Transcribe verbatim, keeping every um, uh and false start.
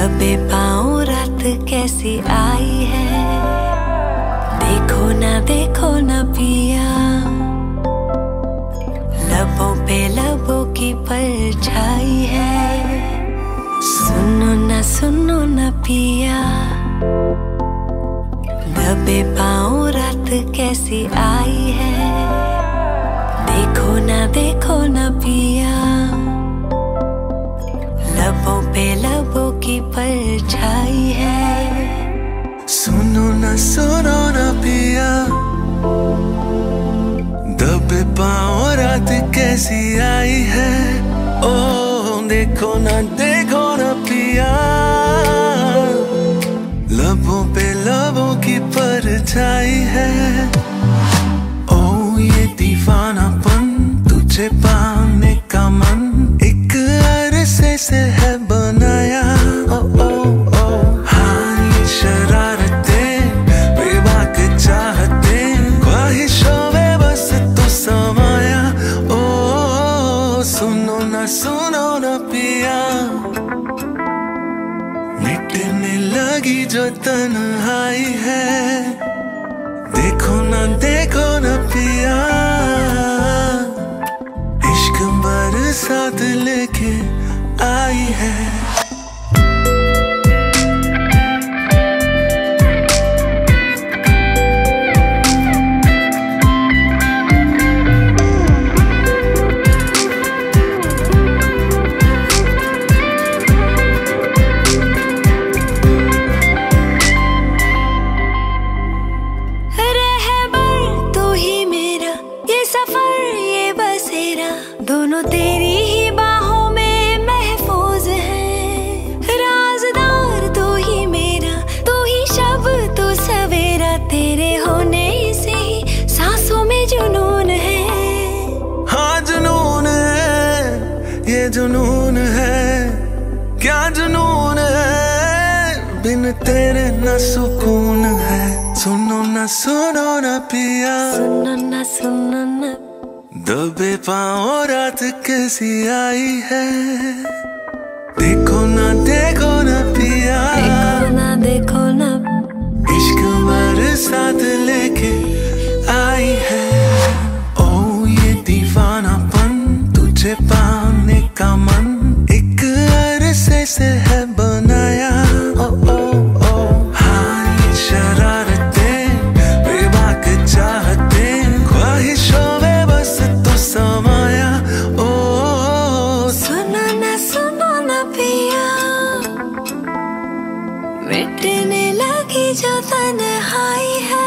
दबे पाँव रात कैसी आई है, देखो ना देखो ना पिया, लबों पे लबों की परछाई है। सुनो ना सुनो ना पिया, दबे पाँव रात कैसी आई है, देखो ना देखो ना पिया, लबों पे लबों की परछाई है। सुनो ना सुनो ना पिया, दबे पाँव रात कैसी आई है। ओ देखो ना देखो ना पिया, लबों पे लबों की परछाई है। ओ ये दीवानापन तुझे पाने का मन एक अरसे से है बनाया। ओ ओ ओ हाँ ये शरारतें बेबाक चाहते, ख्वाहिशों में बस तू समाया। ओ सुनो ना सुनो ना पिया, मिटने लगी जो तन्हाई है, देखो ना देखो ना पिया, इश्क बरसात लेके आई है। दोनों तेरी ही बाहों में महफूज हैं, राज़दार तू ही मेरा, तू ही शब तू सवेरा, तेरे होने से ही सांसों में जुनून है। हाँ जुनून है, ये जुनून है, क्या जुनून है, बिन तेरे न सुकून है। सुनो ना सुनो ना पिया, सुनो ना सुनो ना, दबे पाँव रात कैसी आई है, देखो ना देखो ना पिया, देखो ना देखो ना, इश्क बरसात लेके आई है। ओ ये दीवानापन तुझे पाने का मन एक अरसे से है बनाया। ओ ओ ओ हाँ ये शरारतें बेबाक चाहते, ख्वाहिशों में बस तू समाया। ओ सुनो ना सुनो ना पिया, मिटने लगी जो तन्हाई है,